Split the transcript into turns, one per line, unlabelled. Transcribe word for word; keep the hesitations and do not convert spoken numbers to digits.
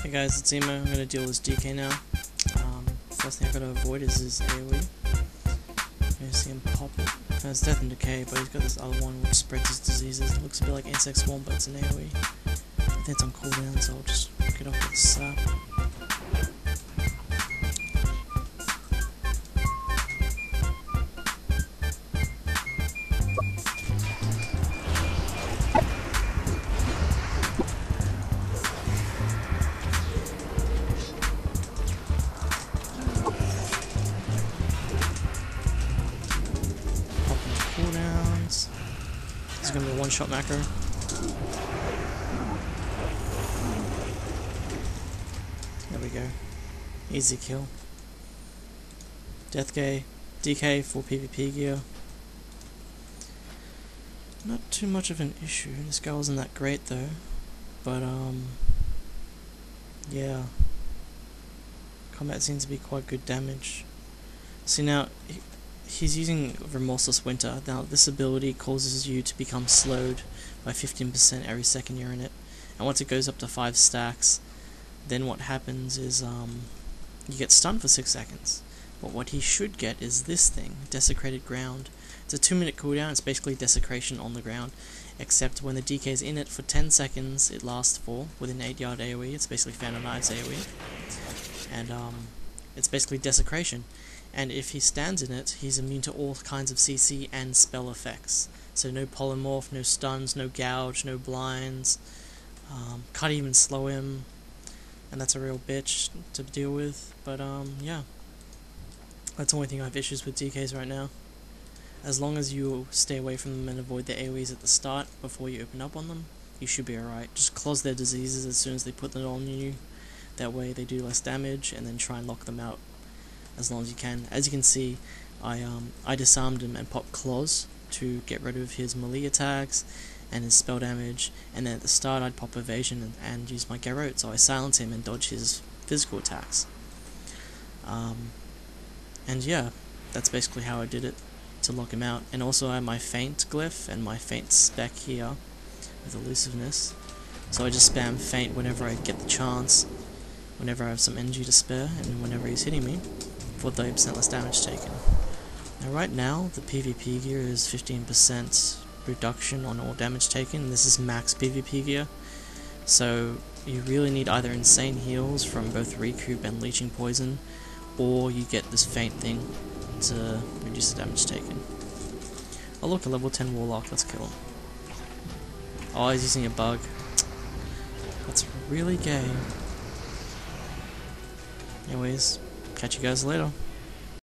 Hey guys, it's Emo. I'm going to deal with this D K now. Um, first thing I've got to avoid is his AoE. You're going to see him pop it. Uh, it's Death and Decay, but he's got this other one which spreads his diseases. It looks a bit like Insect Swarm, but it's an AoE. I think it's on cooldown, so I'll just get off with a slap. Cooldowns. This is going to be a one-shot macro. There we go. Easy kill. Death Gay, D K, full PvP gear. Not too much of an issue. This guy wasn't that great though. But um yeah. Combat seems to be quite good damage. See now he, he's using Remorseless Winter. Now this ability causes you to become slowed by fifteen percent every second you're in it. And once it goes up to five stacks, then what happens is um, you get stunned for six seconds. But what he should get is this thing, Desecrated Ground. It's a two minute cooldown, it's basically desecration on the ground. Except when the D K is in it for ten seconds, it lasts for, within eight yard AoE, it's basically Phantom Knives AoE. And um, it's basically desecration. And if he stands in it, he's immune to all kinds of C C and spell effects. So no polymorph, no stuns, no gouge, no blinds. Um, can't even slow him. And that's a real bitch to deal with. But um, yeah. That's the only thing I have issues with D Ks right now. As long as you stay away from them and avoid the AoEs at the start before you open up on them, you should be alright. Just close their diseases as soon as they put them on you. That way they do less damage, and then try and lock them out as long as you can. As you can see, I um I disarmed him and popped claws to get rid of his melee attacks and his spell damage, and then at the start I'd pop evasion and, and use my Garrote, so I silence him and dodge his physical attacks. Um, and yeah, that's basically how I did it to lock him out. And also I have my feint glyph and my feint spec here with elusiveness, so I just spam feint whenever I get the chance, whenever I have some energy to spare, and whenever he's hitting me, for thirty percent less damage taken. Now right now, the PvP gear is fifteen percent reduction on all damage taken. This is max PvP gear, so you really need either insane heals from both recoup and leeching poison, or you get this feint thing to reduce the damage taken. Oh look, a level ten warlock, let's kill him. Oh, he's using a bug. That's really gay. Anyways, catch you guys later.